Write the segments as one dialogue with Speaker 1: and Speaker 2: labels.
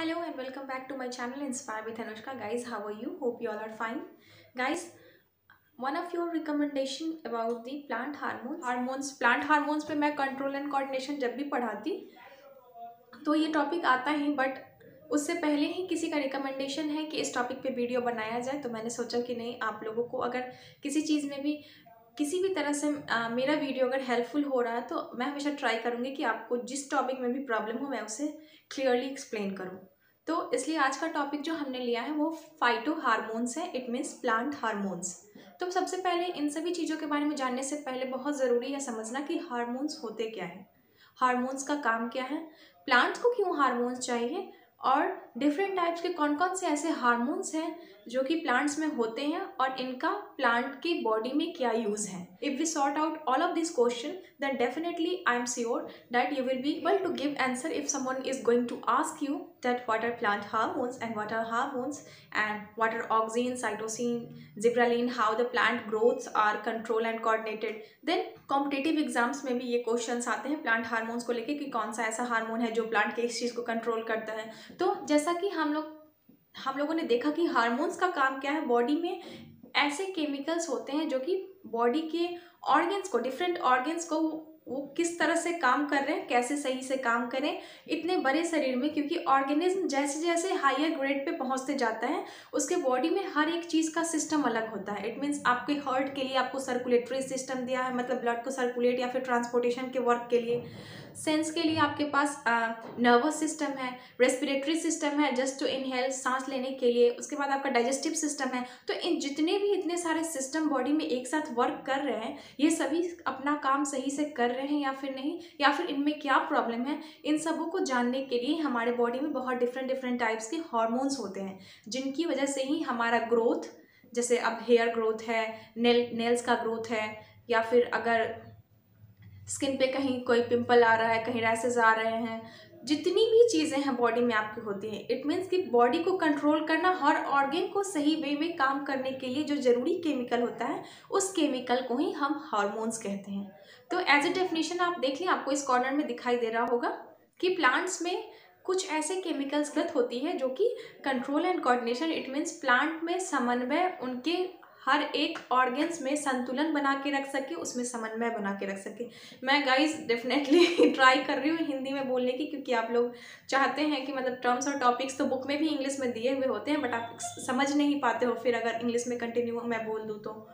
Speaker 1: Hello and welcome back to my channel Inspire with Anushka. Guys, how are you? Hope you all are fine. Guys, one of your recommendation about the plant hormones पे मैं control and coordination जब भी पढ़ाती तो ये topic आता ही, but उससे पहले ही किसी का रिकमेंडेशन है कि इस टॉपिक पे वीडियो बनाया जाए, तो मैंने सोचा कि नहीं, आप लोगों को अगर किसी चीज़ में भी किसी भी तरह से मेरा वीडियो अगर हेल्पफुल हो रहा है तो मैं हमेशा ट्राई करूँगी कि आपको जिस टॉपिक में भी प्रॉब्लम हो मैं उसे क्लियरली एक्सप्लेन करूँ। तो इसलिए आज का टॉपिक जो हमने लिया है वो फाइटो हार्मोन्स है, इट मीन्स प्लांट हार्मोन्स। तो सबसे पहले इन सभी चीज़ों के बारे में जानने से पहले बहुत ज़रूरी है समझना कि हार्मोन्स होते क्या है, हार्मोन्स का काम क्या है, प्लांट्स को क्यों हार्मोन्स चाहिए, और डिफरेंट टाइप्स के कौन कौन से ऐसे हार्मोन्स हैं जो कि प्लांट्स में होते हैं और इनका प्लांट की बॉडी में क्या यूज़ है। If we sort out all of this question then definitely I am sure that you will be able to give answer if someone is going to ask you that what are plant hormones and what are hormones and what are auxin, cytosine, gibberellin, how the plant growths are controlled and coordinated. Then competitive exams में भी ये questions आते हैं plant hormones को लेके कि कौन सा ऐसा हार्मोन है जो प्लांट के इस चीज़ को कंट्रोल करता है। तो जैसा कि हम लोगों ने देखा कि हार्मोन्स का काम क्या है, बॉडी में ऐसे केमिकल्स होते हैं जो कि बॉडी के ऑर्गन्स को, डिफरेंट ऑर्गन्स को वो किस तरह से काम कर रहे हैं, कैसे सही से काम करें इतने बड़े शरीर में, क्योंकि ऑर्गेनिज्म जैसे जैसे हायर ग्रेड पे पहुंचते जाता है उसके बॉडी में हर एक चीज़ का सिस्टम अलग होता है। इट मीन्स आपके हार्ट के लिए आपको सर्कुलेटरी सिस्टम दिया है, मतलब ब्लड को सर्कुलेट या फिर ट्रांसपोर्टेशन के वर्क के लिए। सेंस के लिए आपके पास नर्वस सिस्टम है, रेस्पिरेटरी सिस्टम है जस्ट टू इनहेल, सांस लेने के लिए। उसके बाद आपका डाइजेस्टिव सिस्टम है। तो इन जितने भी इतने सारे सिस्टम बॉडी में एक साथ वर्क कर रहे हैं, ये सभी अपना काम सही से कर रहे हैं या फिर नहीं, या फिर इनमें क्या प्रॉब्लम है, इन सबों को जानने के लिए हमारे बॉडी में बहुत डिफरेंट टाइप्स के हार्मोन्स होते हैं जिनकी वजह से ही हमारा ग्रोथ, जैसे अब हेयर ग्रोथ है, नेल्स का ग्रोथ है, या फिर अगर स्किन पे कहीं कोई पिंपल आ रहा है, कहीं रैसेस आ रहे हैं, जितनी भी चीज़ें हैं बॉडी में आपकी होती हैं। इट मीन्स कि बॉडी को कंट्रोल करना, हर ऑर्गन को सही वे में काम करने के लिए जो ज़रूरी केमिकल होता है उस केमिकल को ही हम हार्मोन्स कहते हैं। तो एज ए डेफिनेशन आप देख लें, आपको इस कॉर्नर में दिखाई दे रहा होगा कि प्लांट्स में कुछ ऐसे केमिकल्स ग्रोथ होती है जो कि control and coordination, it means plant में समन्वय, उनके हर एक ऑर्गन्स में संतुलन बना के रख सके, उसमें समन्वय बना के रख सके। मैं गाइस डेफिनेटली ट्राई कर रही हूँ हिंदी में बोलने की, क्योंकि आप लोग चाहते हैं कि मतलब टर्म्स और टॉपिक्स तो बुक में भी इंग्लिश में दिए हुए होते हैं बट आप समझ नहीं पाते हो फिर अगर इंग्लिश में कंटिन्यू मैं बोल दूँ तो।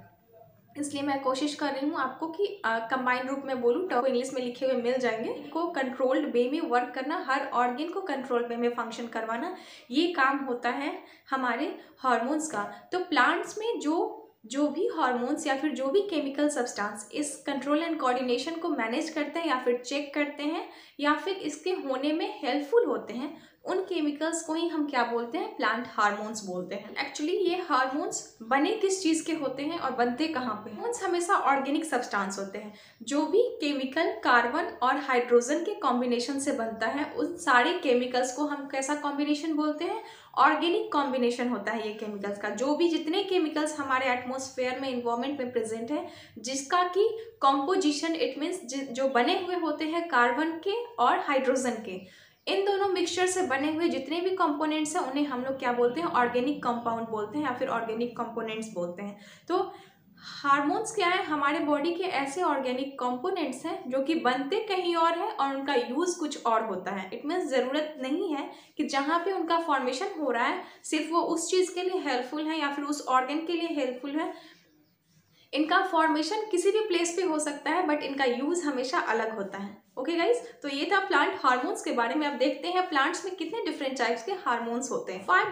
Speaker 1: इसलिए मैं कोशिश कर रही हूँ आपको कि कंबाइंड रूप में बोलूँ, तो इंग्लिश में लिखे हुए मिल जाएंगे। को कंट्रोल्ड वे में वर्क करना, हर ऑर्गन को कंट्रोल वे में फंक्शन करवाना, ये काम होता है हमारे हार्मोन्स का। तो प्लांट्स में जो भी हार्मोन्स या फिर जो भी केमिकल सब्सटेंस इस कंट्रोल एंड कोऑर्डिनेशन को मैनेज करते हैं या फिर चेक करते हैं या फिर इसके होने में हेल्पफुल होते हैं, उन केमिकल्स को ही हम क्या बोलते हैं, प्लांट हार्मोन्स बोलते हैं। एक्चुअली ये हार्मोन्स बने किस चीज़ के होते हैं और बनते कहाँ पे हैं? हार्मोन्स हमेशा ऑर्गेनिक सब्सटेंस होते हैं। जो भी केमिकल कार्बन और हाइड्रोजन के कॉम्बिनेशन से बनता है उन सारे केमिकल्स को हम कैसा कॉम्बिनेशन बोलते हैं, ऑर्गेनिक कॉम्बिनेशन होता है ये केमिकल्स का। जो भी जितने केमिकल्स हमारे एटमॉस्फेयर में, इन्वायरमेंट में प्रेजेंट है, जिसका कि कॉम्पोजिशन, इट मीन्स जो बने हुए होते हैं कार्बन के और हाइड्रोजन के, इन दोनों मिक्सचर से बने हुए जितने भी कंपोनेंट्स हैं उन्हें हम लोग क्या बोलते हैं, ऑर्गेनिक कंपाउंड बोलते हैं या फिर ऑर्गेनिक कंपोनेंट्स बोलते हैं। तो हार्मोन्स क्या है, हमारे बॉडी के ऐसे ऑर्गेनिक कंपोनेंट्स हैं जो कि बनते कहीं और है और उनका यूज़ कुछ और होता है। इट मीन्स ज़रूरत नहीं है कि जहाँ पे उनका फॉर्मेशन हो रहा है सिर्फ वो उस चीज़ के लिए हेल्पफुल है या फिर उस ऑर्गन के लिए हेल्पफुल है। इनका फॉर्मेशन किसी भी प्लेस पे हो सकता है बट इनका यूज़ हमेशा अलग होता है। ओके गाइज, तो ये था प्लांट हार्मोन्स के बारे में। अब देखते हैं प्लांट्स में कितने डिफरेंट टाइप्स के हार्मोन्स होते हैं। 5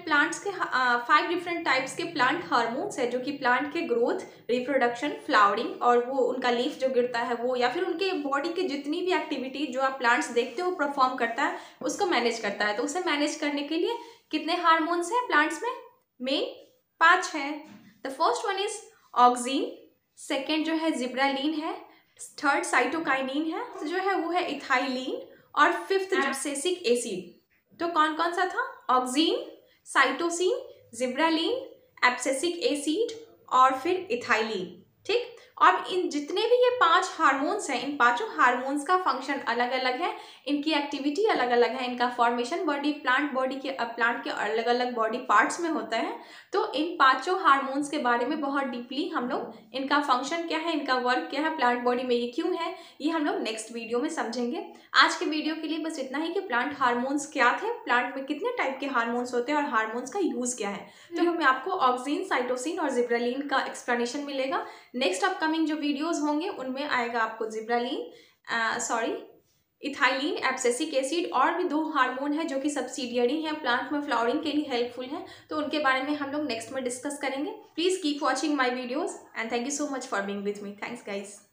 Speaker 1: डिफरेंट टाइप्स के प्लांट हार्मोन्स है जो कि प्लांट के ग्रोथ, रिप्रोडक्शन, फ्लावरिंग और वो उनका लीफ जो गिरता है वो, या फिर उनके बॉडी की जितनी भी एक्टिविटी जो आप प्लांट्स देखते हो परफॉर्म करता है उसको मैनेज करता है। तो उसे मैनेज करने के लिए कितने हार्मोन्स हैं प्लांट्स में? मेन 5 हैं। The first one is auxin, second जो है जिब्रालिन है, थर्ड साइटोकाइनिन है, तो जो है वो है इथाइलिन, और फिफ्थ एब्सिसिक एसिड। तो कौन कौन सा था? Auxin, cytosine, gibberellin, abscisic acid और फिर इथाइलिन। ठीक, अब इन जितने भी ये 5 हार्मोन्स हैं, इन पांचों हार्मोन्स का फंक्शन अलग अलग है, इनकी एक्टिविटी अलग अलग है, इनका फॉर्मेशन बॉडी प्लांट के अलग अलग बॉडी पार्ट्स में होता है। तो इन पांचों हार्मोन्स के बारे में बहुत डीपली हम लोग, इनका फंक्शन क्या है, इनका वर्क क्या है, प्लांट बॉडी में ये क्यों है, ये हम लोग नेक्स्ट वीडियो में समझेंगे। आज के वीडियो के लिए बस इतना ही कि प्लांट हार्मोन्स क्या थे, प्लांट में कितने टाइप के हार्मोन्स होते हैं और हार्मोन्स का यूज क्या है। तो हमें आपको ऑक्सिन, साइटोसिन और जिब्रेलिन का एक्सप्लेनेशन मिलेगा। नेक्स्ट अपकमिंग जो वीडियोस होंगे उनमें आएगा आपको इथाइलिन, एब्सिसिक एसिड और भी 2 हार्मोन है जो कि सब्सिडियरी हैं, प्लांट में फ्लावरिंग के लिए हेल्पफुल हैं। तो उनके बारे में हम लोग नेक्स्ट में डिस्कस करेंगे। Please keep watching my videos and thank you so much for being with me. Thanks guys.